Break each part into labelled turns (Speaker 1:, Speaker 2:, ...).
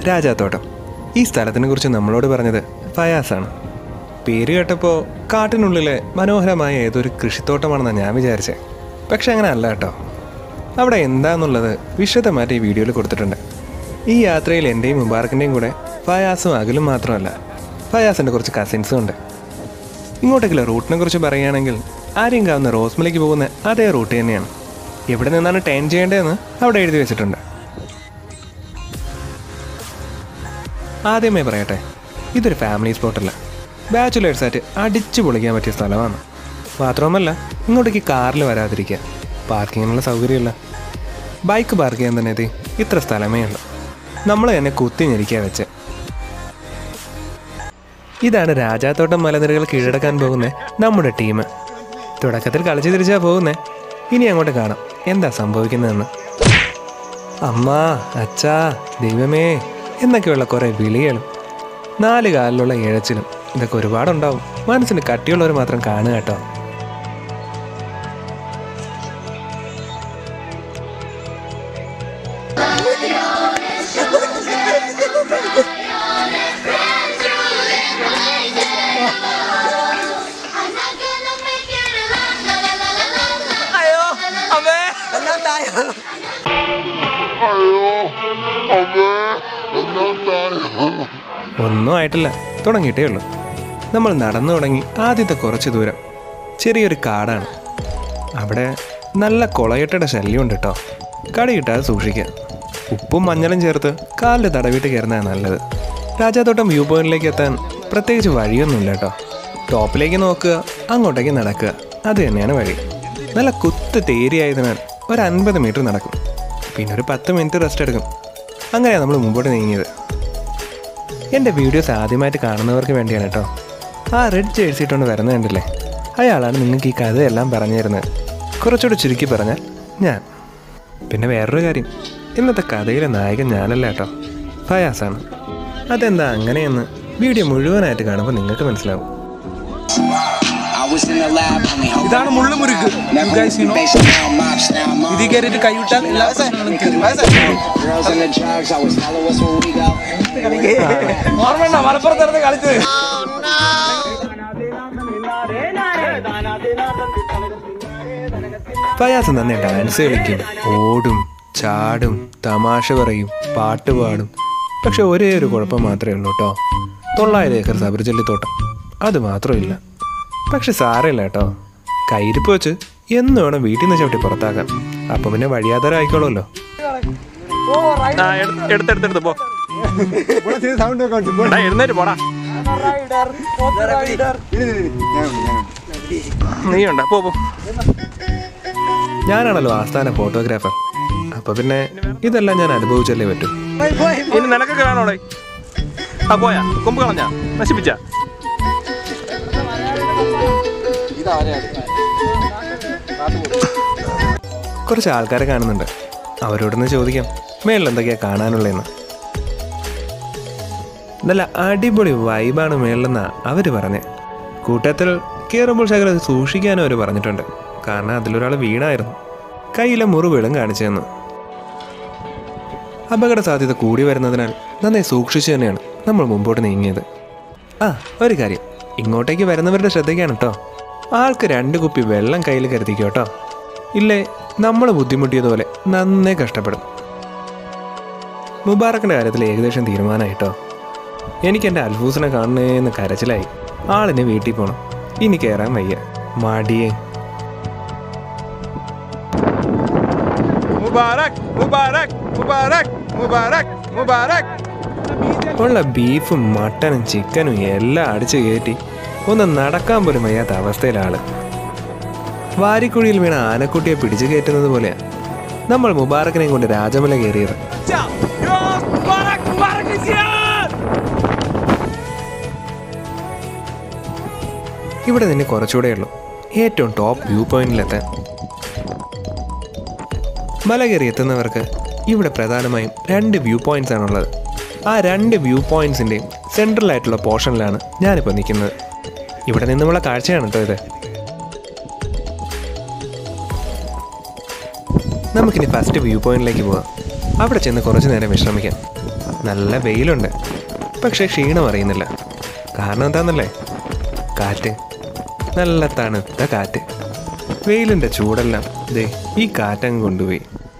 Speaker 1: രാജാത്തോട്ടം. ഈ സ്ഥലത്തിനെ കുറിച്ച് നമ്മളോട് പറഞ്ഞത് ഫയാസാണ്. പേര് കേട്ടപ്പോൾ കാട്ടിനുള്ളിലെ മനോഹരമായ ഏതൊരു കൃഷിത്തോട്ടമാണെന്നാണ് ഞാൻ വിചാരിച്ചത്. പക്ഷെ അങ്ങനെ അല്ല കേട്ടോ. അവിടെ എന്താണെന്നുള്ളത് വിശദമായിട്ട് ഈ വീഡിയോയിൽ കൊടുത്തിട്ടുണ്ട്. ഈ യാത്രയിൽ എൻ്റെയും മുബാറക്കിൻ്റെയും കൂടെ ഫയാസും അഖിലും മാത്രമല്ല, ഫയാസിൻ്റെ കുറച്ച് കസിൻസും ഉണ്ട്. ഇങ്ങോട്ടേക്കുള്ള റൂട്ടിനെ കുറിച്ച് പറയുകയാണെങ്കിൽ ആര്യങ്കാവുന്ന റോസ്മലേക്ക് പോകുന്ന അതേ റൂട്ട് തന്നെയാണ്. എവിടെ നിന്നാണ് ടേൺ ചെയ്യേണ്ടതെന്ന് അവിടെ എഴുതി വെച്ചിട്ടുണ്ട്. ആദ്യമേ പറയട്ടെ, ഇതൊരു ഫാമിലി സ്പോട്ടല്ല, ബാച്ചുലേഴ്സായിട്ട് അടിച്ചു പൊളിക്കാൻ പറ്റിയ സ്ഥലമാണ്. മാത്രവുമല്ല, ഇങ്ങോട്ടേക്ക് കാറിൽ വരാതിരിക്കുക, പാർക്കിങ്ങിനുള്ള സൗകര്യമില്ല. ബൈക്ക് പാർക്ക് ചെയ്യാൻ തന്നെ എത്തി ഇത്ര സ്ഥലമേ ഉള്ളൂ. നമ്മൾ തന്നെ കുത്തിഞ്ഞിരിക്കുക വെച്ച്. ഇതാണ് രാജാത്തോട്ടം മലനിരകൾ കീഴടക്കാൻ പോകുന്ന നമ്മുടെ ടീം. തുടക്കത്തിൽ കളിച്ചു തിരിച്ചാൽ പോകുന്നേ. ഇനി അങ്ങോട്ട് കാണാം എന്താ സംഭവിക്കുന്നതെന്ന്. അമ്മ, അച്ഛാ, ദൈവമേ എന്നൊക്കെയുള്ള കുറേ വിളികളും 4 കാലിലുള്ള ഇഴച്ചിലും ഇതൊക്കെ ഒരുപാടുണ്ടാവും. മനസ്സിന് കട്ടിയുള്ളവർ മാത്രം കാണുക കേട്ടോ. ഒന്നും ആയിട്ടില്ല, തുടങ്ങിയിട്ടേ ഉള്ളൂ. നമ്മൾ നടന്നു തുടങ്ങി ആദ്യത്തെ കുറച്ച് ദൂരം ചെറിയൊരു കാടാണ്. അവിടെ നല്ല കുളയട്ടയുടെ ശല്യമുണ്ട് കേട്ടോ. കടി കിട്ടാതെ സൂക്ഷിക്കുക. ഉപ്പും മഞ്ഞളും ചേർത്ത് കാലിൽ തടവിട്ട് കയറുന്നതാണ് നല്ലത്. രാജാത്തോട്ടം വ്യൂ പോയിന്റിലേക്ക് എത്താൻ പ്രത്യേകിച്ച് വഴിയൊന്നുമില്ല കേട്ടോ. ടോപ്പിലേക്ക് നോക്കുക, അങ്ങോട്ടേക്ക് നടക്കുക, അത് തന്നെയാണ് വഴി. നല്ല കുത്ത് തേരിയായതിനാൽ ഒരു 50 മീറ്റർ നടക്കും, പിന്നെ ഒരു 10 മിനിറ്റ് റെസ്റ്റ് എടുക്കും. അങ്ങനെയാണ് നമ്മൾ മുമ്പോട്ട് നീങ്ങിയത്. എൻ്റെ വീഡിയോസ് ആദ്യമായിട്ട് കാണുന്നവർക്ക് വേണ്ടിയാണ് കേട്ടോ. ആ റെഡ് ജേഴ്സി ഇട്ടുകൊണ്ട് വരുന്നത് കണ്ടില്ലേ, അയാളാണ് നിങ്ങൾക്ക് ഈ കഥയെല്ലാം പറഞ്ഞു തരുന്നത്. കുറച്ചുകൂടി ചുരുക്കി പറഞ്ഞാൽ ഞാൻ. പിന്നെ വേറൊരു കാര്യം, ഇന്നത്തെ കഥയിലെ നായകൻ ഞാനല്ല കേട്ടോ, ഫയാസാണ്. അതെന്താ അങ്ങനെയെന്ന് വീഡിയോ മുഴുവനായിട്ട് കാണുമ്പോൾ നിങ്ങൾക്ക് മനസ്സിലാവും.
Speaker 2: ഇതാണ് മുള്ളുമുരുക്ക്. ഇത് കയറിയിട്ട് കൈവിട്ടാൽ എല്ലാ പ്രശ്നങ്ങളും മലപ്പുറത്ത് കളിച്ചത്.
Speaker 1: ഫയാസ് തന്നെ ഡാൻസ് കളിക്കും, ഓടും, ചാടും, തമാശ പറയും, പാട്ട് പാടും. പക്ഷെ ഒരേ ഒരു കുഴപ്പം മാത്രമേ ഉള്ളൂ കേട്ടോ, 900 ഏക്കർ സബർജല്ലിത്തോട്ടം അത് മാത്രമില്ല. പക്ഷെ സാരമില്ല കേട്ടോ, കയ്യിരിപ്പ് വെച്ച് എന്ന് വേണം വീട്ടിൽ നിന്ന് ചവിട്ടി പുറത്താക്കാം. അപ്പം പിന്നെ വഴിയാധാരം ആയിക്കോളുമല്ലോ. നീയുണ്ട പോ. ഞാനാണല്ലോ ആസ്ഥാന ഫോട്ടോഗ്രാഫർ, അപ്പൊ പിന്നെ ഇതെല്ലാം ഞാൻ അനുഭവിച്ചല്ലേ പറ്റൂ.
Speaker 2: ഇനി നിനക്കൊക്കെ വേണോടെ? ആ പോയാ കൊമ്പ് കളഞ്ഞാ നശിപ്പിച്ച.
Speaker 1: കുറച്ച് ആൾക്കാരെ കാണുന്നുണ്ട്, അവരോടൊന്ന് ചോദിക്കാം മേളിൽ എന്തൊക്കെയാ കാണാനുള്ളതെന്ന്. നല്ല അടിപൊളി വൈബാണ് മേളിലെന്നാ അവർ പറഞ്ഞേ. കൂട്ടത്തിൽ കയറുമ്പോൾ ശകലം സൂക്ഷിക്കാനും അവർ പറഞ്ഞിട്ടുണ്ട്, കാരണം അതിലൊരാൾ വീണായിരുന്നു, കയ്യിലെ മുറിവുകളും കാണിച്ചു തന്നു. അപകട സാധ്യത കൂടി വരുന്നതിനാൽ നന്നായി സൂക്ഷിച്ചു തന്നെയാണ് നമ്മൾ മുമ്പോട്ട് നീങ്ങിയത്. ആ ഒരു കാര്യം, ഇങ്ങോട്ടേക്ക് വരുന്നവരുടെ ശ്രദ്ധയ്ക്കാണ് കേട്ടോ, ആൾക്ക് 2 കുപ്പി വെള്ളം കയ്യിൽ കരുതിക്കോ കേട്ടോ, ഇല്ലേ നമ്മൾ ബുദ്ധിമുട്ടിയതുപോലെ നന്നേ കഷ്ടപ്പെടും. മുബാറക്കിൻ്റെ കാര്യത്തിൽ ഏകദേശം തീരുമാനമായിട്ടോ. എനിക്ക് എൻ്റെ അൽഫൂസിനെ കാണുന്നേന്ന് കരച്ചിലായി. ആളിന് വീട്ടിൽ പോകണം, ഇനി കയറാൻ വയ്യ, മടിയേ. ഉള്ള ബീഫും മട്ടനും ചിക്കനും എല്ലാം അടിച്ചു കയറ്റി ഒന്ന് നടക്കാൻ പോലും വയ്യാത്ത അവസ്ഥയിലാണ്. വാരിക്കുഴിയിൽ വീണ ആനക്കുട്ടിയെ പിടിച്ചു കയറ്റുന്നത് പോലെയാ നമ്മൾ മുബാറക്കിനെയും കൊണ്ട് രാജമല കയറിയത്. ഇവിടെ നിന്ന് കുറച്ചുകൂടെ ഉള്ളൂ ഏറ്റവും ടോപ്പ് വ്യൂ പോയിന്റിലെത്താൻ. മല കയറി എത്തുന്നവർക്ക് ഇവിടെ പ്രധാനമായും 2 വ്യൂ പോയിന്റ്സ് ആണുള്ളത്. ആ 2 വ്യൂ പോയിന്റ്സിൻ്റെയും സെൻട്രലായിട്ടുള്ള പോർഷനിലാണ് ഞാനിപ്പോൾ നിൽക്കുന്നത്. ഇവിടെ നിന്നുമുള്ള കാഴ്ചയാണ് കേട്ടോ ഇത്. നമുക്കിനി ഫസ്റ്റ് വ്യൂ പോയിന്റിലേക്ക് പോകാം. അവിടെ ചെന്ന് കുറച്ച് നേരം വിശ്രമിക്കാം. നല്ല വെയിലുണ്ട്, പക്ഷേ ക്ഷീണം അറിയുന്നില്ല. കാരണം എന്താണെന്നല്ലേ? കാറ്റ്, നല്ല തണുത്ത കാറ്റ്. വെയിലിൻ്റെ ചൂടെല്ലാം ദേ ഈ കാറ്റങ്ങ് കൊണ്ടുപോയി.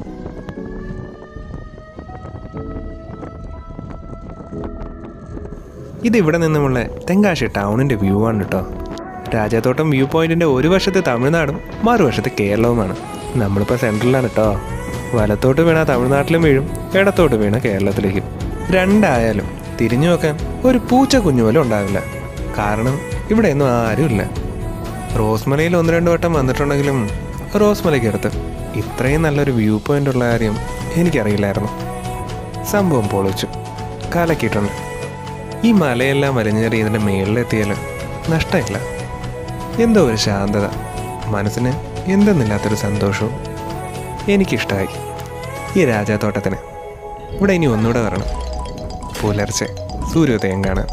Speaker 1: ഇതിവിടെ നിന്നുമുള്ള തെങ്കാശി ടൗണിൻ്റെ വ്യൂ ആണ് കേട്ടോ. രാജാത്തോട്ടം വ്യൂ പോയിന്റിൻ്റെ ഒരു വശത്ത് തമിഴ്നാടും മറുവശത്ത് കേരളവുമാണ്. നമ്മളിപ്പോൾ സെൻട്രലിലാണ് കേട്ടോ. വലത്തോട്ട് വീണ തമിഴ്നാട്ടിലും വീഴും, ഇടത്തോട്ട് വീണ കേരളത്തിലേക്കും. രണ്ടായാലും തിരിഞ്ഞു നോക്കാൻ ഒരു പൂച്ച കുഞ്ഞു പോലും ഉണ്ടാവില്ല. കാരണം ഇവിടെ ഒന്നും ആരുമില്ല. റോസ്മലയിൽ 1-2 വട്ടം വന്നിട്ടുണ്ടെങ്കിലും റോസ്മലയ്ക്കടുത്ത് ഇത്രയും നല്ലൊരു വ്യൂ പോയിന്റ് ഉള്ള കാര്യം എനിക്കറിയില്ലായിരുന്നു. സംഭവം പൊളിച്ചു, കലക്കിയിട്ടുണ്ട്. ഈ മലയെല്ലാം വലിഞ്ഞേറി ഇതിൻ്റെ മേളിലെത്തിയാൽ നഷ്ടമില്ല. എന്തോ ഒരു ശാന്തത, മനസ്സിന് എന്തെന്നില്ലാത്തൊരു സന്തോഷവും. എനിക്കിഷ്ടമായി ഈ രാജാത്തോട്ടത്തിന്. ഇവിടെ ഇനി ഒന്നുകൂടെ വരണം, പുലർച്ചെ സൂര്യോദയം കാണാൻ.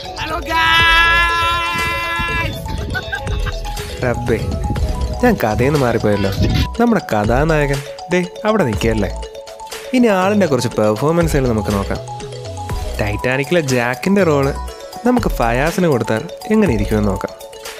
Speaker 1: റബ്ബേ, ഞാൻ കഥയിൽ നിന്ന് മാറിപ്പോയല്ലോ. നമ്മുടെ കഥാനായകൻ ദേ അവിടെ നിൽക്കുകയല്ലേ. ഇനി ആളിൻ്റെ കുറച്ച് പെർഫോമൻസുകൾ നമുക്ക് നോക്കാം. ടൈറ്റാനിക്കിലെ ജാക്കിൻ്റെ റോള് നമുക്ക് ഫയാസിന് കൊടുത്താൽ എങ്ങനെ ഇരിക്കുമെന്ന് നോക്കാം.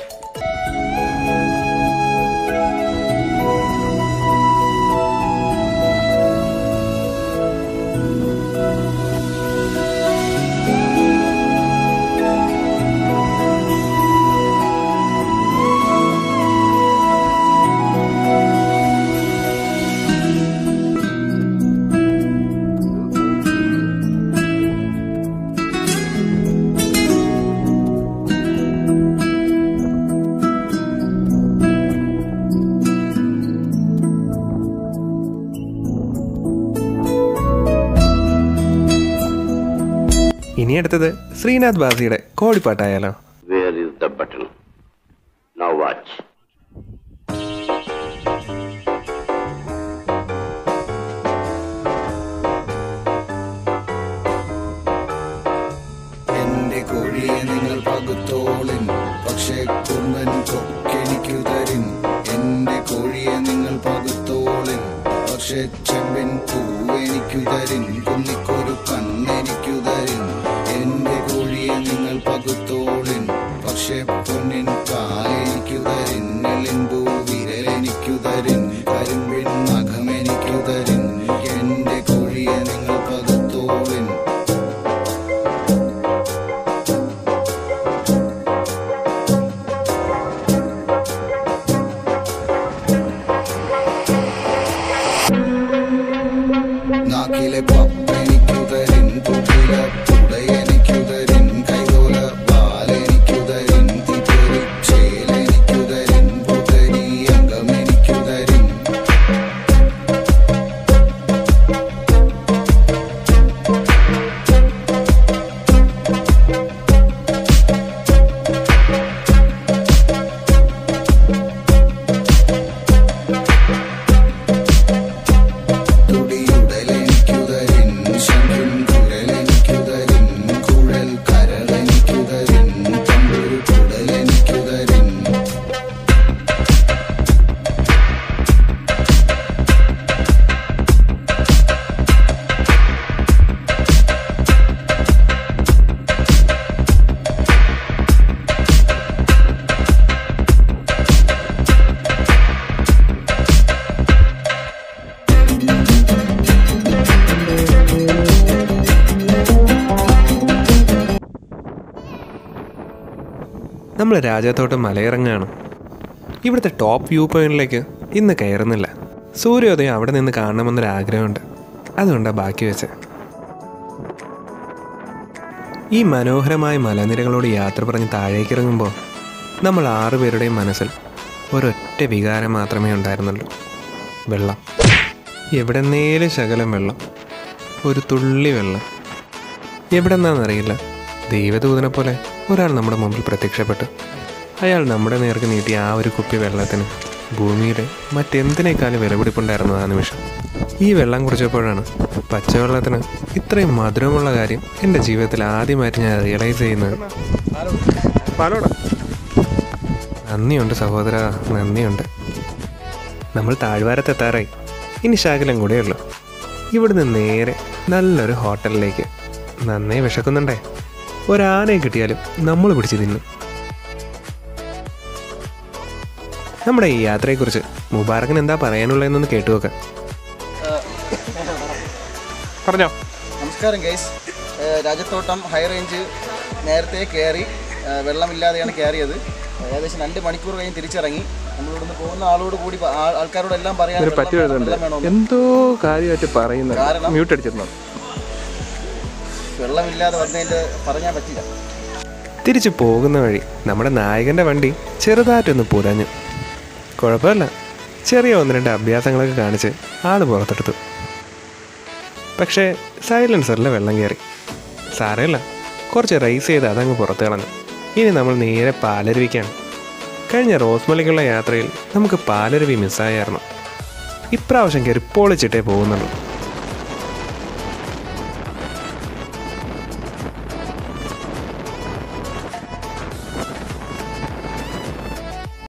Speaker 1: ഇനി അടുത്തത് Sreenath ബാസിയുടെ കോഴിപ്പാട്ടായാലോ.
Speaker 3: Where is the button? Now watch.
Speaker 4: എന്റെ കോഴിയെ നിങ്ങൾ പകുത്തോളിൻ, പക്ഷേ കുമ്പൻ കൊക്കെനിക്കു തരിൻ. എന്റെ കോഴിയെ നിങ്ങൾ പകുത്തോളിൻ, പക്ഷേ ചെമ്പിൻ പൂവെനിക്കു തരിൻ. കുന്നിക്കൊരു കണ്ണെനിക്കു തരിൻ. എന്റെ കോഴിയെ നിങ്ങൾ പകുത്തോളിൻ, പക്ഷേ പൊന്നിൻ കാലെനിക്കു തരിൻ. നെല്ലിൻപൂ വിരലെനിക്കു തരിൻ. കരിമ്പിൻ നഖമെനിക്കു തരിൻ. എന്റെ കോഴിയെ നിങ്ങൾ പകുത്തോളിൻ. നാക്കിലെ പപ്പെനിക്കു തരിൻ. പൂക്കില പുടയെനിക്കു തരിൻ. കൈതോല പാലെനിക്കു തരിൻ. തിപ്പേരി ചേലെനിക്കു തരിൻ. പുതരി അംഗമെനിക്കു തരിൻ. തുടിയുടലെനിക്കു തരിൻ. ശംഖിൻ കുഴലെനിക്കു തരിൻ. കുഴൽ കരളെനിക്കു തരിൻ. തമ്പുരു കുടലെനിക്കു തരിൻ.
Speaker 1: നമ്മൾ രാജാത്തോട്ടം മലയിറങ്ങാണ്. ഇവിടുത്തെ ടോപ്പ് വ്യൂ പോയിന്റിലേക്ക് ഇന്ന് കയറുന്നില്ല. സൂര്യോദയം അവിടെ നിന്ന് കാണണമെന്നൊരാഗ്രഹമുണ്ട്, അതുകൊണ്ടാണ് ബാക്കി വെച്ചത്. ഈ മനോഹരമായ മലനിരകളോട് യാത്ര പറഞ്ഞ് താഴേക്കിറങ്ങുമ്പോൾ നമ്മൾ 6 പേരുടെയും മനസ്സിൽ ഒരൊറ്റ വികാരം മാത്രമേ ഉണ്ടായിരുന്നുള്ളൂ: വെള്ളം. എവിടെന്നേലും ശകലം വെള്ളം, ഒരു തുള്ളി വെള്ളം. എവിടെന്നാണെന്നറിയില്ല, ദൈവദൂതനെ പോലെ ഒരാൾ നമ്മുടെ മുമ്പിൽ പ്രത്യക്ഷപ്പെട്ടു. അയാൾ നമ്മുടെ നേർക്ക് നീട്ടിയ ആ ഒരു കുപ്പി വെള്ളത്തിന് ഭൂമിയുടെ മറ്റെന്തിനേക്കാളും വിലപിടിപ്പുണ്ടായിരുന്നു ആ നിമിഷം. ഈ വെള്ളം കുടിച്ചപ്പോഴാണ് പച്ചവെള്ളത്തിന് ഇത്രയും മധുരമുള്ള കാര്യം എൻ്റെ ജീവിതത്തിൽ ആദ്യമായിട്ട് ഞാൻ റിയലൈസ് ചെയ്യുന്നത്. നന്ദിയുണ്ട് സഹോദര, നന്ദിയുണ്ട്. നമ്മൾ താഴ്വാരത്തെത്താറായി. ഇനി ശകലം കൂടെയുള്ളൂ. ഇവിടുന്ന് നേരെ നല്ലൊരു ഹോട്ടലിലേക്ക്. നന്നേ വിശക്കുന്നുണ്ടേ. ഒരാനയെ കിട്ടിയാലും നമ്മൾ പിടിച്ച് തിന്നും. നമ്മുടെ ഈ യാത്രയെക്കുറിച്ച് മുബാറക്കിന് എന്താ പറയാനുള്ളതെന്നൊന്ന് കേട്ടുവെക്കാം.
Speaker 2: പറഞ്ഞോ.
Speaker 5: നമസ്കാരം ഗൈസ്. രാജത്തോട്ടം ഹൈ റേഞ്ച് നേരത്തെ കയറി, വെള്ളമില്ലാതെയാണ് കയറിയത്. ഏകദേശം 2 മണിക്കൂർ കഴിഞ്ഞ് തിരിച്ചിറങ്ങി. നമ്മളിവിടുന്ന് പോകുന്ന ആളോട് കൂടി ആൾക്കാരോടെല്ലാം പറയാൻ
Speaker 2: എന്തോ കാര്യമായിട്ട് പറയുന്നത്.
Speaker 5: കാരണം
Speaker 2: മ്യൂട്ട് അടിച്ചിരുന്നു.
Speaker 5: വെള്ളമില്ലാതെ വന്നതിൻ്റെ പറഞ്ഞാൽ പറ്റില്ല.
Speaker 1: തിരിച്ചു പോകുന്ന വഴി നമ്മുടെ നായകൻ്റെ വണ്ടി ചെറുതായിട്ടൊന്ന് പുരഞ്ഞു. കുഴപ്പമില്ല, ചെറിയ 1-2 അഭ്യാസങ്ങളൊക്കെ കാണിച്ച് ആൾ പുറത്തെടുത്തു. പക്ഷേ സൈലൻസറിൽ വെള്ളം കയറി. സാരമില്ല, കുറച്ച് റേസ് ചെയ്ത് അതങ്ങ് പുറത്ത് കളഞ്ഞു. ഇനി നമ്മൾ നേരെ പാലരുവിക്കാണ്. കഴിഞ്ഞ റോസ്മലിക്കുള്ള യാത്രയിൽ നമുക്ക് പാലരുവി മിസ്സായിരുന്നു. ഇപ്രാവശ്യം കയറി പൊളിച്ചിട്ടേ പോകുന്നുള്ളൂ.